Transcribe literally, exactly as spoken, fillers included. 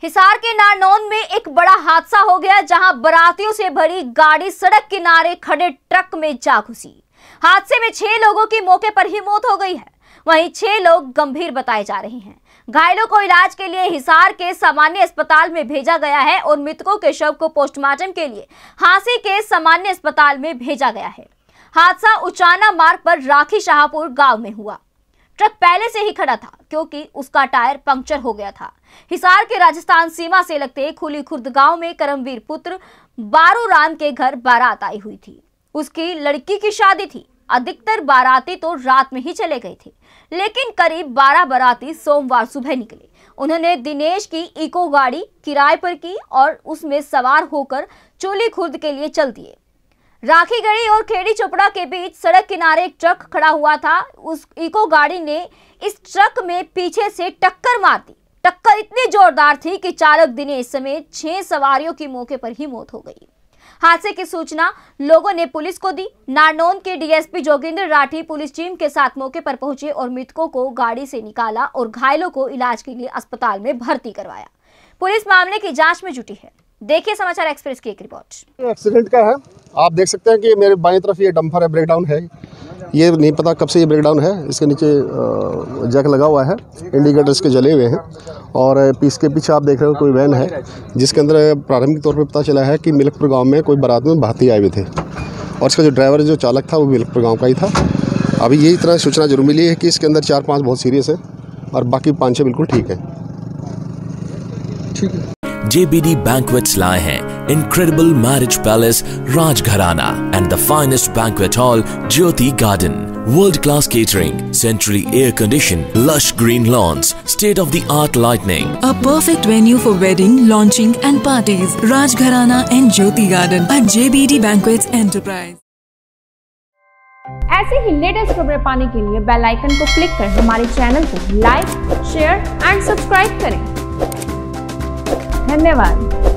हिसार के नारनौंद में एक बड़ा हादसा हो गया, जहां बारातियों से भरी गाड़ी सड़क किनारे खड़े ट्रक में जा घुसी। हादसे में छह लोगों की मौके पर ही मौत हो गई है, वहीं छह लोग गंभीर बताए जा रहे हैं। घायलों को इलाज के लिए हिसार के सामान्य अस्पताल में भेजा गया है और मृतकों के शव को पोस्टमार्टम के लिए हांसी के सामान्य अस्पताल में भेजा गया है। हादसा उचाना मार्ग पर राखी शाहपुर गांव में हुआ। ट्रक पहले से ही खड़ा था क्योंकि उसका टायर पंक्चर हो गया था। हिसार के राजस्थान सीमा से लगते खुली खुर्द गांव में करमवीर पुत्र बारू राम के घर बारात आई हुई थी। उसकी लड़की की शादी थी। अधिकतर बाराती तो रात में ही चले गए थे, लेकिन करीब बारह बाराती सोमवार सुबह निकले। उन्होंने दिनेश की इको गाड़ी किराए पर की और उसमें सवार होकर चोली खुर्द के लिए चल दिए। राखी गढ़ी और खेड़ी चोपड़ा के बीच सड़क किनारे एक ट्रक खड़ा हुआ था। उस इको गाड़ी ने इस ट्रक में पीछे से टक्कर मार दी। टक्कर इतनी जोरदार थी कि चालक दिनेश समेत छह सवारियों की मौके पर ही मौत हो गई। हादसे की सूचना लोगों ने पुलिस को दी। नारनौंद के DSP Joginder Rathi police team के साथ मौके पर पहुंचे और मृतकों को गाड़ी से निकाला और घायलों को इलाज के लिए अस्पताल में भर्ती करवाया। पुलिस मामले की जांच में जुटी है। देखिए समाचार एक्सप्रेस की एक रिपोर्ट। एक्सीडेंट का है, आप देख सकते हैं कि मेरे बाईं तरफ ये डंपर है, ब्रेकडाउन है। ये नहीं पता कब से ये ब्रेकडाउन है। इसके नीचे जैक लगा हुआ है, इंडिकेटर्स के जले हुए हैं और इसके पीछे आप देख रहे हो कोई वैन है जिसके अंदर प्रारंभिक तौर पर पता चला है कि मिल्कपुर गांव में कोई बारात में भाती आए हुए थे और इसका जो ड्राइवर जो चालक था वो मिल्कपुर गांव का ही था। अभी यही तरह सूचना जरूर मिली है कि इसके अंदर चार पाँच बहुत सीरियस है और बाकी पाँच छः बिल्कुल ठीक है। ठीक है। J B D Banquets लाए हैं Incredible Marriage Palace Rajgharana and the finest banquet hall Jyoti Garden. World-class catering, centrally air-conditioned, lush green lawns, state-of-the-art lighting. A perfect venue for wedding, launching and parties. Rajgharana and Jyoti Garden at J B D Banquets Enterprise. ऐसे ही latest खबरें पाने के लिए bell icon को click कर हमारे channel को like, share and subscribe करें। धन्यवाद।